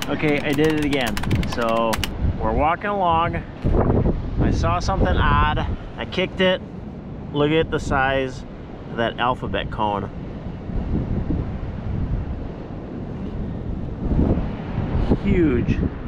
Okay, I did it again. So we're walking along. I saw something odd. I kicked it. Look at the size of that alphabet cone. Huge.